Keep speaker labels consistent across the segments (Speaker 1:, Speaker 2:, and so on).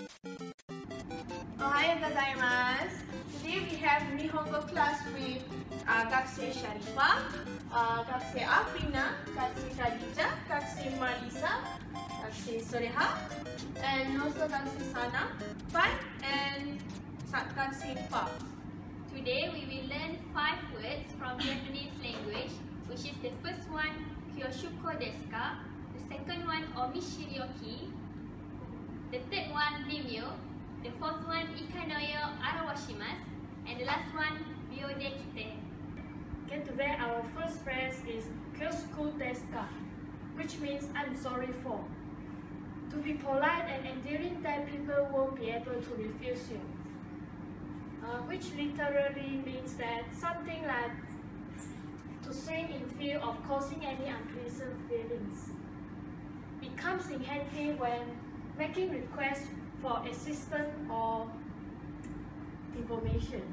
Speaker 1: Ohayou gozaimasu. Today we have Nihongo class with Gakusei Sharifah, Gakusei Afrina, Gakusei Khadija, Gakusei Marisa, Gakusei Soreha, and also Gakusei Sana, Pai, and Gakusei Pa.
Speaker 2: Today we will learn 5 words from Japanese language, which is the first one, Kyoshuko desu ka? The second one, Omishirioki. The third one, Bimyo. The fourth one, Ikai no yo arawashimasu. And the last one, Bio de kite.
Speaker 3: Okay, today our first phrase is Kyoshuko desu ka? Which means I'm sorry for. To be polite and endearing that people won't be able to refuse you. Which literally means that something like to sing in fear of causing any unpleasant feelings. It comes in handy when making requests for assistance or information.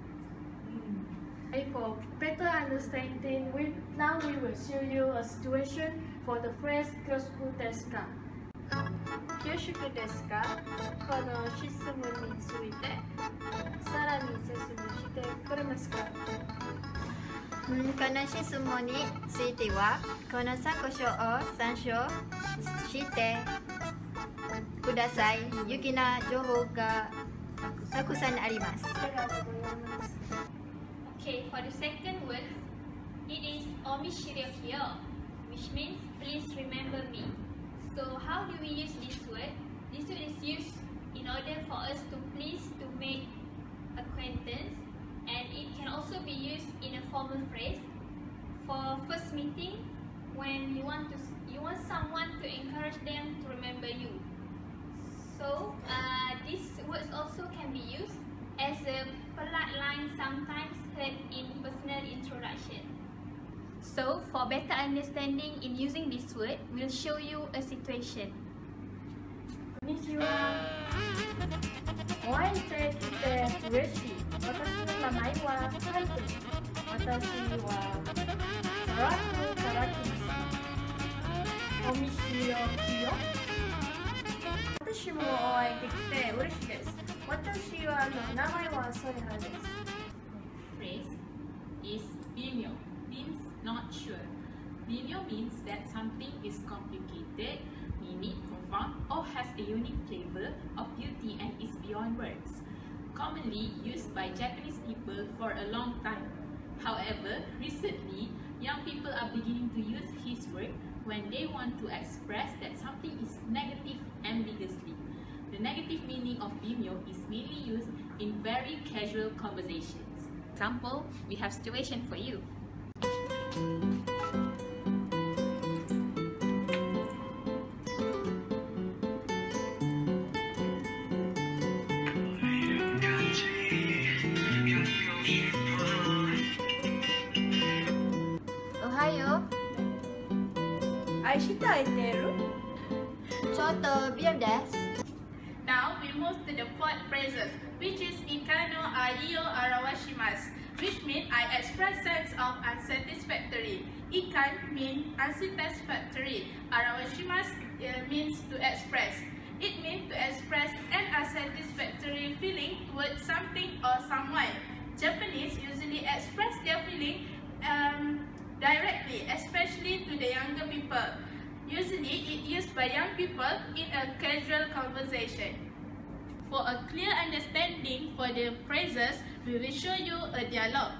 Speaker 3: For better understanding, now we will show you a situation for the phrase Kyoshuko desu ka?
Speaker 1: Kyoshuko desu ka? この質問についてさらに説明してくれますか？
Speaker 4: この質問については、この参考書を参照してください。有益な情報がたくさんあります。
Speaker 2: Okay, for the second word, it is Omishirioki, which means please remember me. So how do we use this word? This word is used in order for us to please to make acquaintance, and it can also be used in a formal phrase for first meeting when you want someone to encourage them to remember you. So these words also can be used as a polite line sometimes heard in personal introduction. So for better understanding in using this word, we'll show you a situation.
Speaker 3: こんにちは。お会いできて嬉しい。私の名前はサイト。私はサラクから来ました。お見知りおきよ。
Speaker 1: 私もお会いできて嬉しいです。私は名前はソレハです。
Speaker 5: Phrase is bimyo, means not sure. Bimyo means that something is complicated, unique, profound, or has a unique flavor of beauty and is beyond words. Commonly used by Japanese people for a long time. However, recently, young people are beginning to use his word when they want to express that something is negative ambiguously. The negative meaning of bimyo is mainly used in very casual conversations.
Speaker 2: Example, we have situation for you.
Speaker 4: Ohayou.
Speaker 1: 愛したいてる？
Speaker 4: ちょっとビアです。
Speaker 1: Now we move to the fourth phrases, which is Ikai no yo arawashimasu, which means I express sense of unsatisfactory. Ikai means unsatisfactory. Arawashimasu means to express. It means to express an unsatisfactory feeling towards something or someone. Japanese usually express their feeling directly, especially to the younger people. Usually, it is used by young people in a casual conversation. For a clear understanding for the phrases, we will show you a dialogue.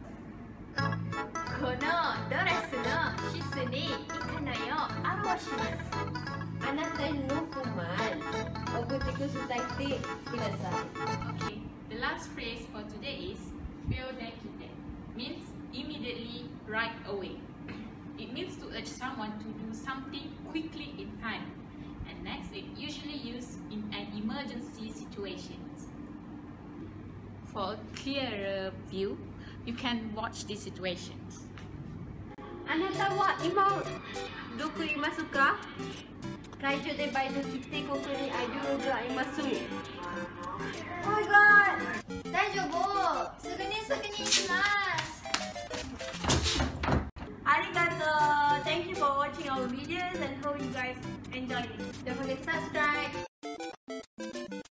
Speaker 2: このドレスの質にイカのよ表します。
Speaker 6: あなたの不満を送ってください。
Speaker 5: Okay, the last phrase for today is Bio de kite, means immediately, right away. It means to urge someone to do something quickly in time. And next, it usually used in an emergency situation. For a clearer view, you can watch these situations.
Speaker 6: あなたは今どこいますか？会場でバイト来てここにアイドルがいます。
Speaker 4: Oh my god! 大丈夫！すぐに行きます。
Speaker 1: Arigato! Thank you for watching our videos and hope you guys enjoyed it.
Speaker 4: Don't forget to subscribe.